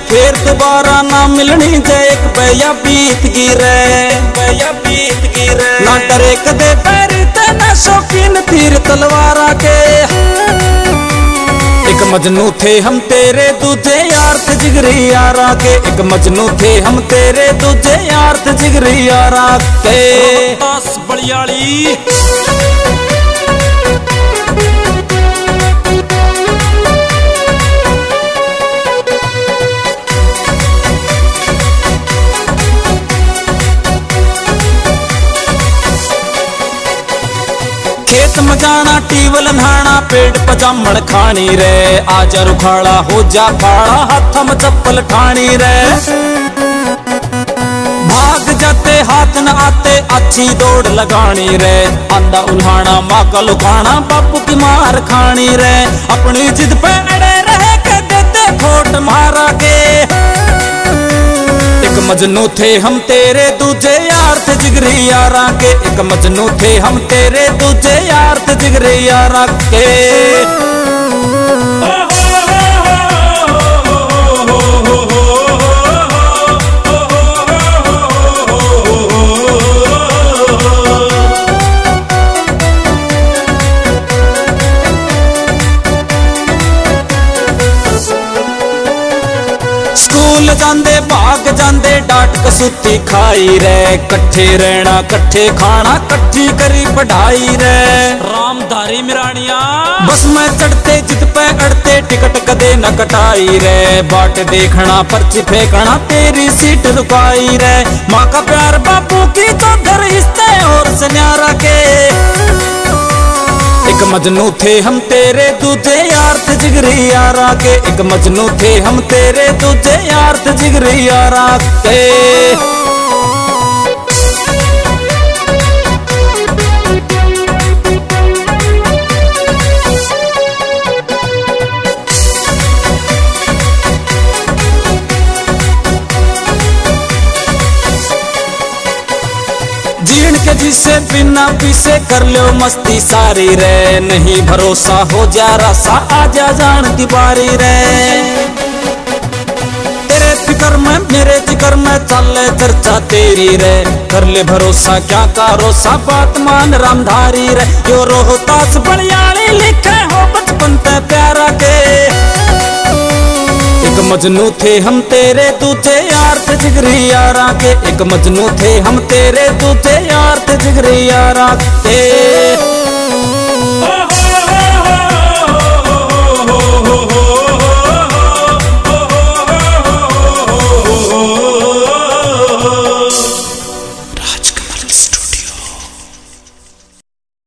फिर दोबारा ना मिलनी जे एक बया बीत गिरे ना डरे कदे पैर ते ना शौकीन तीर तलवारा के। एक मजनू थे हम तेरे दूजे यार थे जिगरी यारा के। एक मजनू थे हम तेरे दूजे यार थे जिगरी यारा के। बलियाली खेत में जाना टीवल नहाना पेट पजामण खानी रे। आजा रुखाड़ा हो जा फाड़ा हाथ में चप्पल ठानी रे। भाग जाते हाथ न आते अच्छी दौड़ लगानी रे। आंदा उल्हाना माँ का लुकाना बापू की मार खानी रे। अपनी जिद पे अड़े रहे के देते फोट मारा के। एक मजनू थे हम तेरे दूजे यार थे जिगरी यारा के। एक मजनू थे हम तेरे दूजे यार थे जिगरी यारा के। स्कूल जांदे भाग जांदे डांट कसूती खाई रे। कट्ठे रहना कट्ठे खाना कट्ठी करी पढ़ाई रे। रामधारी मिरानिया बस में चढ़ते जिद पे अड़ते टिकट कदे न कटाई रे। बाट देखना पर्ची फेंकना तेरी सीट रुकाई रे। माँ का प्यार बापू की तो घर हिस्से और सन्यारा के। एक मजनू थे हम तेरे दूजे यार थे जिगरी यारा के। एक मजनू थे हम तेरे दूजे यार थे जिगरी यारा के। जीण के जिसे बिना पीसे कर लो मस्ती सारी रे। नहीं भरोसा हो जा रसा आजा जान की बारी रे। तेरे फिकर में मेरे जिगर में चले चर्चा तेरी रे। कर ले भरोसा क्या कारोसा बात मान रामधारी रे। यो रोहतास बलियाली लिखे हो बचपन ते प्यारा के। एक मजनू थे हम तेरे दूजे यार थे जिगरी यारा के। एक मजनू थे हम तेरे दूजे यार थे जिगरी यारा के।